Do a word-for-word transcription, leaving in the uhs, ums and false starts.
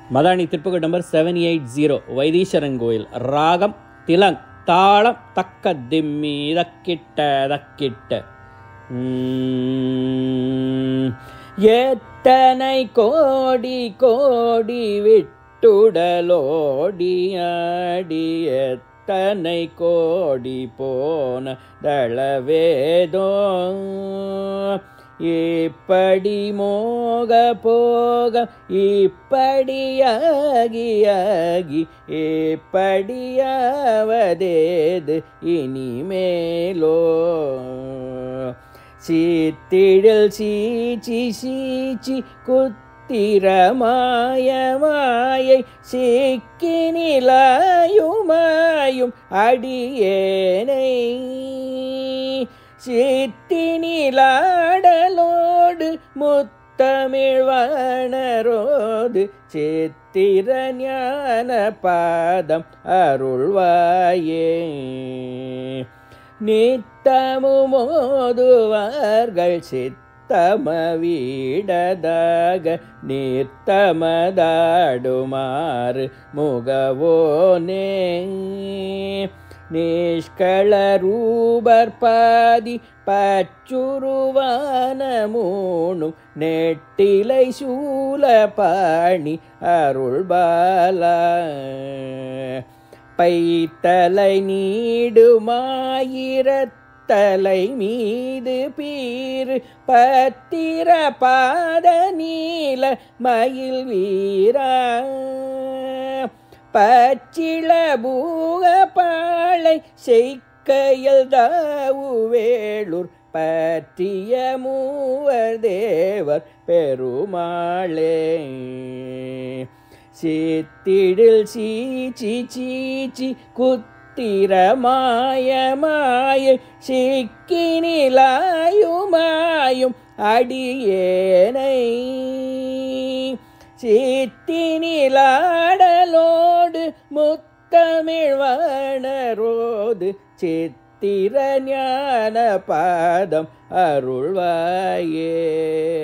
Madani Thiruppugazh number seven eight zero Vaitheeswaran Koil. ராகம் திலங். தாளம் தக்க திம்மி தக்கிட்ட தக்கிட்ட. எத்தனை கோடி கோடி விட்டுடலோடி ஆடி எத்தனை கோடி போன தளவேதோ இப்படி மோக போக இப்படியாகியாகி இப்படியாவதேது இனிமேலோ. சீத்திடல் சீச்சி சீச்சி குத்திரமாயமாயை சிக்கினிலாயுமாயும் அடியேனை சித்தினிலாடலோடு முத்தமிழ்வாணரோது சித்திர ஞான பாதம் அருள்வாயே. நித்தமுமோதுவார்கள் சித்தமவீடதாக நித்தமதாடுமாறு முகவோனே. நிஷ்கள ரூபர் பாதி பச்சுருவான மூணும் நெட்டிலை சூல பாணி அருள்பாலா. பைத்தலை நீடுமாயிரத்தலை மீது பீரு பத்திர பாத நீல மயில் வீரா. பச்சிள பூக பாளை செய்கையில் தாவு வேளூர் பற்றிய மூவர் தேவர் பெருமாளே. சித்திடில் சீச்சி சீச்சி குத்திரமாயமாயை சிக்கினிலாயுமாயும் அடியேனை சித்தினிலாடலோடு முத்தமிழ்வாணரோது சித்திர ஞான பாதம் அருள்வாயே.